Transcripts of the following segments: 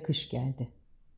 kış geldi.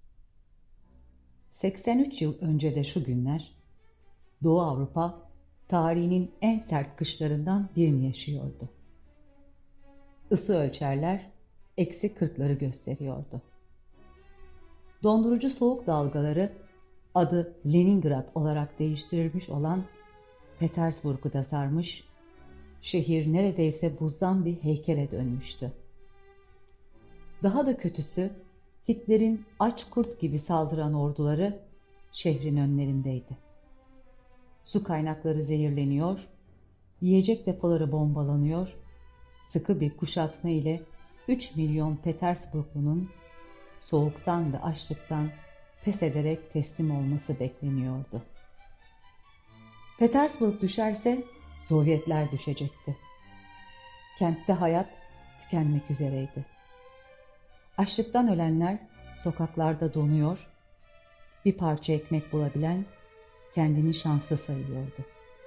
83 yıl önce de şu günler, Doğu Avrupa tarihinin en sert kışlarından birini yaşıyordu. Isı ölçerler -40'ları gösteriyordu. Dondurucu soğuk dalgaları adı Leningrad olarak değiştirilmiş olan Petersburg'u da sarmış, şehir neredeyse buzdan bir heykele dönmüştü. Daha da kötüsü, Hitler'in aç kurt gibi saldıran orduları şehrin önlerindeydi. Su kaynakları zehirleniyor, yiyecek depoları bombalanıyor, sıkı bir kuşatma ile 3 milyon Petersburglunun soğuktan ve açlıktan pes ederek teslim olması bekleniyordu. Petersburg düşerse Sovyetler düşecekti. Kentte hayat tükenmek üzereydi. Açlıktan ölenler sokaklarda donuyor, bir parça ekmek bulabilen kendini şanslı sayıyordu.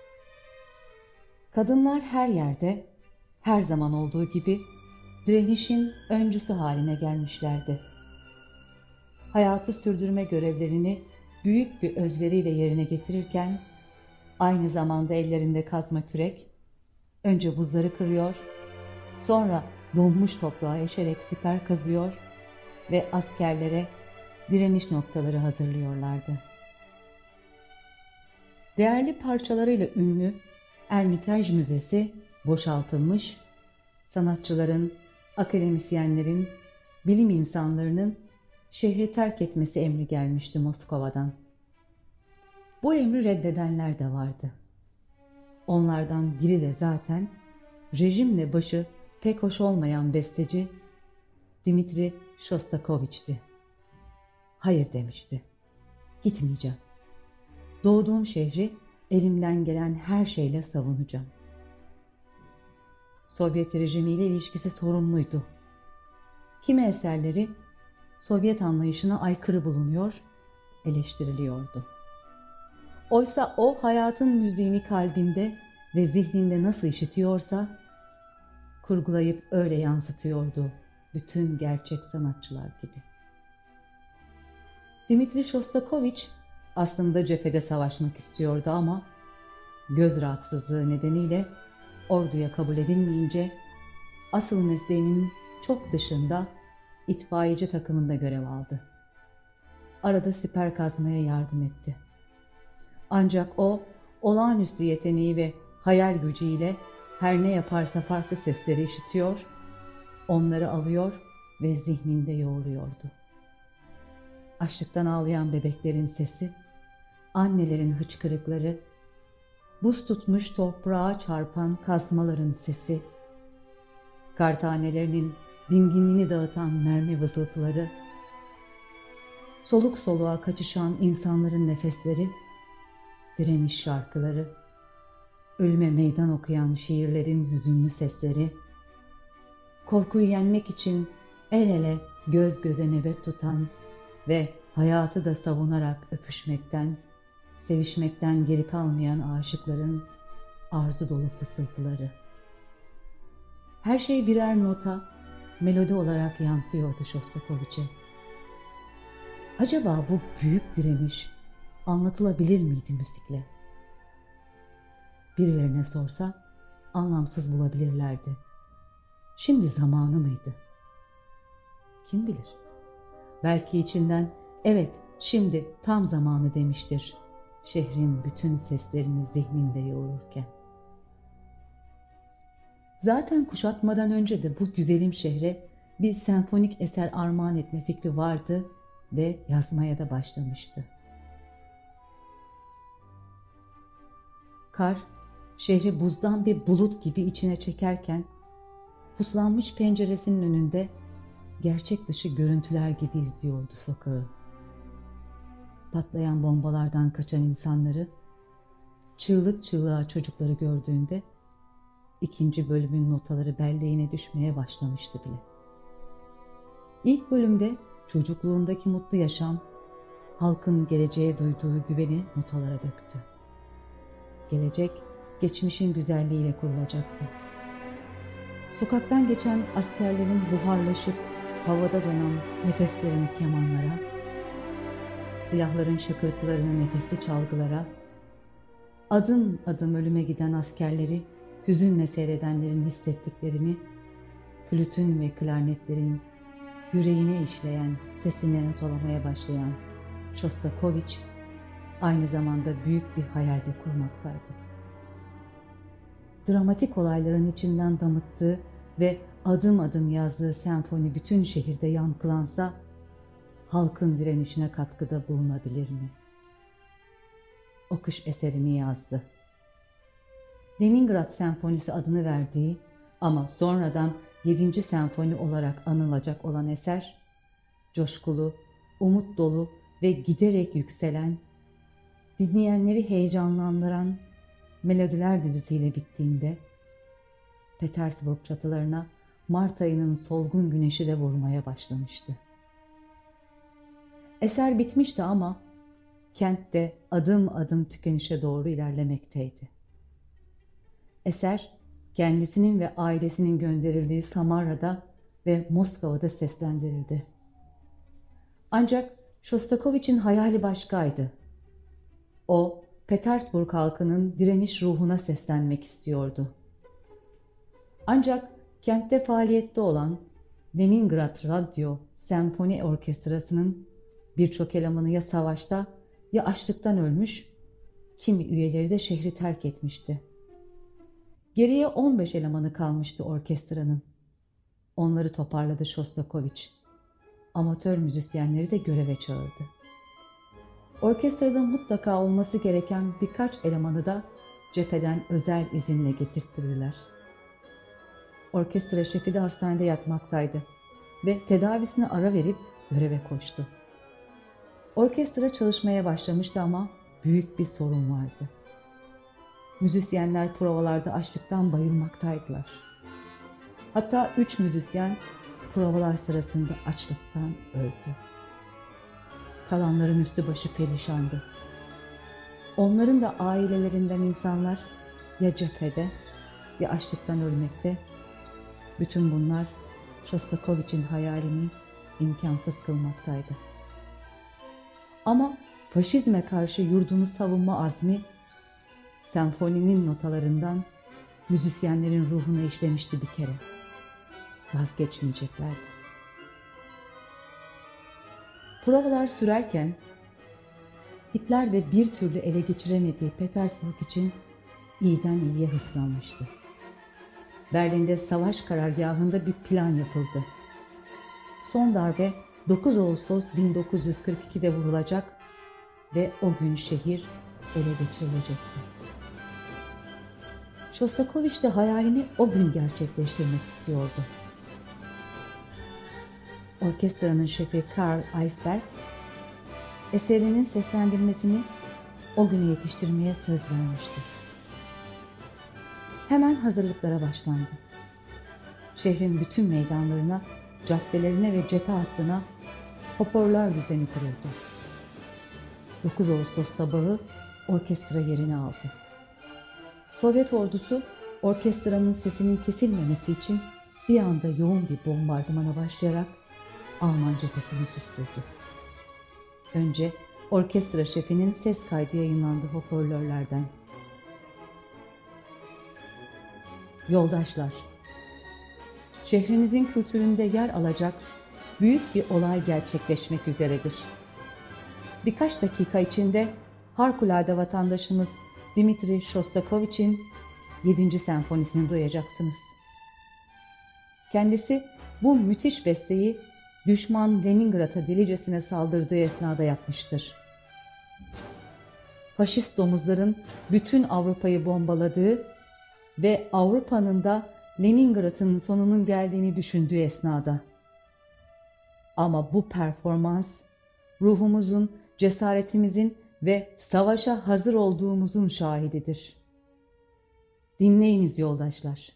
Kadınlar her yerde, her zaman olduğu gibi direnişin öncüsü haline gelmişlerdi. Hayatı sürdürme görevlerini büyük bir özveriyle yerine getirirken, aynı zamanda ellerinde kazma kürek, önce buzları kırıyor, sonra donmuş toprağa eşerek siper kazıyor ve askerlere direniş noktaları hazırlıyorlardı. Değerli parçalarıyla ünlü Ermitaj Müzesi boşaltılmış, sanatçıların, akademisyenlerin, bilim insanlarının şehri terk etmesi emri gelmişti Moskova'dan. Bu emri reddedenler de vardı. Onlardan biri de zaten rejimle başı pek hoş olmayan besteci Dmitri Shostakovich'ti. Hayır demişti. Gitmeyeceğim. Doğduğum şehri elimden gelen her şeyle savunacağım. Sovyet rejimiyle ilişkisi sorunluydu. Kimi eserleri Sovyet anlayışına aykırı bulunuyor, eleştiriliyordu. Oysa o hayatın müziğini kalbinde ve zihninde nasıl işitiyorsa, kurgulayıp öyle yansıtıyordu bütün gerçek sanatçılar gibi. Dmitri Shostakovich aslında cephede savaşmak istiyordu ama göz rahatsızlığı nedeniyle orduya kabul edilmeyince asıl mesleğinin çok dışında itfaiyeci takımında görev aldı. Arada siper kazmaya yardım etti. Ancak o olağanüstü yeteneği ve hayal gücüyle her ne yaparsa farklı sesleri işitiyor, onları alıyor ve zihninde yoğuruyordu. Açlıktan ağlayan bebeklerin sesi, annelerin hıçkırıkları, buz tutmuş toprağa çarpan kazmaların sesi, kar tanelerinin dinginliğini dağıtan mermi vızıltıları, soluk soluğa kaçışan insanların nefesleri, direniş şarkıları, ölüme meydan okuyan şiirlerin hüzünlü sesleri, korkuyu yenmek için el ele göz göze nöbet tutan ve hayatı da savunarak öpüşmekten, sevişmekten geri kalmayan aşıkların arzu dolu fısıltıları. Her şey birer nota, melodi olarak yansıyordu Shostakovich'e. Acaba bu büyük direniş anlatılabilir miydi müzikle? Birilerine sorsa anlamsız bulabilirlerdi. Şimdi zamanı mıydı? Kim bilir? Belki içinden evet şimdi tam zamanı demiştir, şehrin bütün seslerini zihninde yoğururken. Zaten kuşatmadan önce de bu güzelim şehre bir senfonik eser armağan etme fikri vardı ve yazmaya da başlamıştı. Kar, şehri buzdan bir bulut gibi içine çekerken, puslanmış penceresinin önünde gerçek dışı görüntüler gibi izliyordu sokağı. Patlayan bombalardan kaçan insanları, çığlık çığlığa çocukları gördüğünde, ikinci bölümün notaları belleğine düşmeye başlamıştı bile. İlk bölümde çocukluğundaki mutlu yaşam, halkın geleceğe duyduğu güveni notalara döktü. Gelecek, geçmişin güzelliğiyle kurulacaktı. Sokaktan geçen askerlerin buharlaşıp havada dönen nefeslerini kemanlara, silahların şakırtılarını nefesli çalgılara, adım adım ölüme giden askerleri hüzünle seyredenlerin hissettiklerini, flütün ve klarnetlerin yüreğine işleyen sesine notalamaya başlayan Shostakovich aynı zamanda büyük bir hayalde kurmaktaydı. Dramatik olayların içinden damıttığı ve adım adım yazdığı senfoni bütün şehirde yankılansa, halkın direnişine katkıda bulunabilir mi? O kış eserini yazdı. Leningrad Senfonisi adını verdiği ama sonradan 7. senfoni olarak anılacak olan eser, coşkulu, umut dolu ve giderek yükselen, dinleyenleri heyecanlandıran melodiler dizisiyle bittiğinde, Petersburg çatılarına Mart ayının solgun güneşi de vurmaya başlamıştı. Eser bitmişti ama kent de adım adım tükenişe doğru ilerlemekteydi. Eser, kendisinin ve ailesinin gönderildiği Samara'da ve Moskova'da seslendirildi. Ancak Shostakovich'in hayali başkaydı. O, Petersburg halkının direniş ruhuna seslenmek istiyordu. Ancak kentte faaliyette olan Leningrad Radyo Senfoni Orkestrası'nın birçok elemanı ya savaşta ya açlıktan ölmüş, kimi üyeleri de şehri terk etmişti. Geriye 15 elemanı kalmıştı orkestranın. Onları toparladı Shostakovich. Amatör müzisyenleri de göreve çağırdı. Orkestrada mutlaka olması gereken birkaç elemanı da cepheden özel izinle getirttirdiler. Orkestra şefi de hastanede yatmaktaydı ve tedavisine ara verip göreve koştu. Orkestra çalışmaya başlamıştı ama büyük bir sorun vardı. Müzisyenler provalarda açlıktan bayılmaktaydılar. Hatta 3 müzisyen provalar sırasında açlıktan öldü. Kalanların üstü başı perişandı. Onların da ailelerinden insanlar ya cephede ya açlıktan ölmekte. Bütün bunlar Shostakovich'in hayalini imkansız kılmaktaydı. Ama faşizme karşı yurdunu savunma azmi, senfoninin notalarından müzisyenlerin ruhuna işlemişti bir kere. Vazgeçmeyeceklerdi. Provalar sürerken Hitler de bir türlü ele geçiremediği Petersburg için iyiden iyiye hırslanmıştı. Berlin'de savaş karargahında bir plan yapıldı. Son darbe 9 Ağustos 1942'de vurulacak ve o gün şehir ele geçirilecekti. Shostakovich de hayalini o gün gerçekleştirmek istiyordu. Orkestranın şefi Karl Eisberg, eserinin seslendirmesini o güne yetiştirmeye söz vermişti. Hemen hazırlıklara başlandı. Şehrin bütün meydanlarına, caddelerine ve cephe hattına hoparlör düzeni kuruldu. 9 Ağustos sabahı orkestra yerini aldı. Sovyet ordusu orkestranın sesinin kesilmemesi için bir anda yoğun bir bombardımana başlayarak Alman cephesini susturdu. Önce orkestra şefinin ses kaydı yayınlandı hoparlörlerden. Yoldaşlar, şehrinizin kültüründe yer alacak büyük bir olay gerçekleşmek üzeredir. Birkaç dakika içinde harikulade vatandaşımız Dmitri Shostakovich'in 7. senfonisini duyacaksınız. Kendisi bu müthiş besteyi düşman Leningrad'a delicesine saldırdığı esnada yapmıştır. Faşist domuzların bütün Avrupa'yı bombaladığı ve Avrupa'nın da Leningrad'ın sonunun geldiğini düşündüğü esnada. Ama bu performans ruhumuzun, cesaretimizin ve savaşa hazır olduğumuzun şahididir. Dinleyiniz yoldaşlar.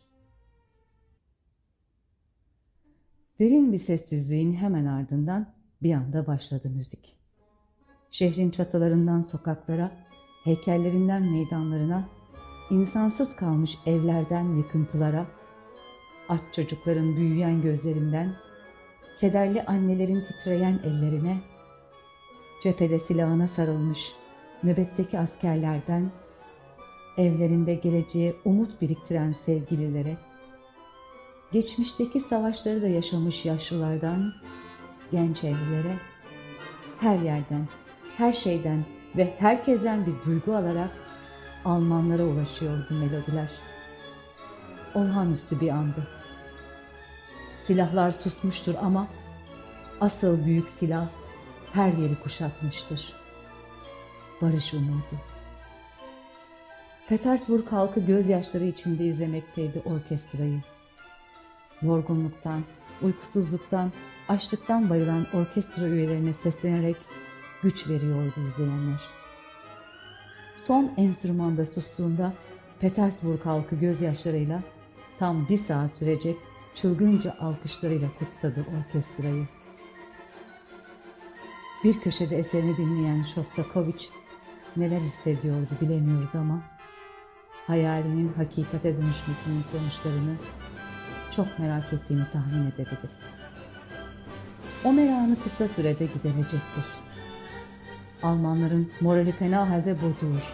Derin bir sessizliğin hemen ardından bir anda başladı müzik. Şehrin çatılarından sokaklara, heykellerinden meydanlarına, insansız kalmış evlerden yıkıntılara, aç çocukların büyüyen gözlerinden, kederli annelerin titreyen ellerine, cephede silahına sarılmış nöbetteki askerlerden, evlerinde geleceğe umut biriktiren sevgililere, geçmişteki savaşları da yaşamış yaşlılardan, genç evlilere, her yerden, her şeyden ve herkesten bir duygu alarak Almanlara ulaşıyordu melodiler. Olağanüstü bir andı. Silahlar susmuştur ama asıl büyük silah her yeri kuşatmıştır. Barış umudu. Petersburg halkı gözyaşları içinde izlemekteydi orkestrayı. Yorgunluktan, uykusuzluktan, açlıktan bayılan orkestra üyelerine seslenerek güç veriyordu izleyenler. Son enstrümanda sustuğunda Petersburg halkı gözyaşlarıyla tam 1 saat sürecek çılgınca alkışlarıyla kutsadı orkestrayı. Bir köşede eserini dinleyen Shostakovich neler hissediyordu bilemiyoruz ama hayalinin hakikate dönüşmesinin sonuçlarını çok merak ettiğini tahmin edebiliriz. O merakını kısa sürede giderecektir. Almanların morali fena halde bozulur.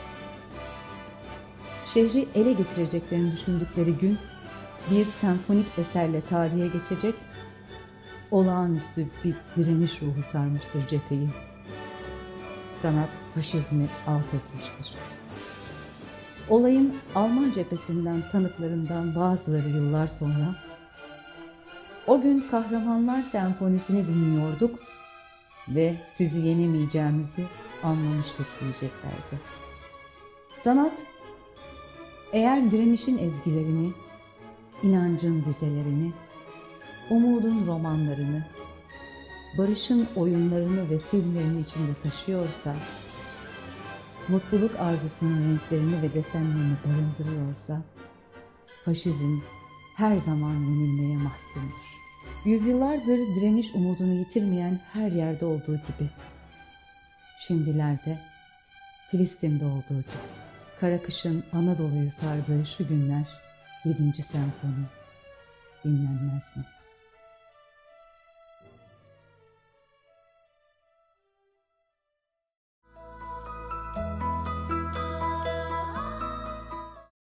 Şehri ele geçireceklerini düşündükleri gün bir senfonik eserle tarihe geçecek, olağanüstü bir direniş ruhu sarmıştır cepheyi. Sanat faşizmi alt etmiştir. Olayın Alman cephesinden tanıklarından bazıları yıllar sonra "O gün Kahramanlar Senfonisi'ni dinliyorduk ve sizi yenemeyeceğimizi anlamıştık" diyeceklerdi. Sanat, eğer direnişin ezgilerini, inancın dizelerini, umudun romanlarını, barışın oyunlarını ve filmlerini içinde taşıyorsa, mutluluk arzusunun renklerini ve desenlerini barındırıyorsa, faşizm her zaman yenilmeye mahkumdur. Yüzyıllardır direniş umudunu yitirmeyen her yerde olduğu gibi, şimdilerde Filistin'de olduğu gibi, kara kışın Anadolu'yu sardığı şu günler 7. senfoni dinlenmez mi?